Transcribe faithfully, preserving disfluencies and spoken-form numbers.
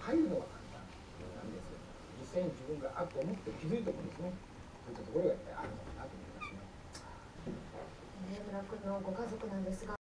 入るのが簡単なんですよ。実際に自分があっと思って気づいたもんですね。そういったところがやっぱりあるのかなと思いますね。 村君のご家族なんですが、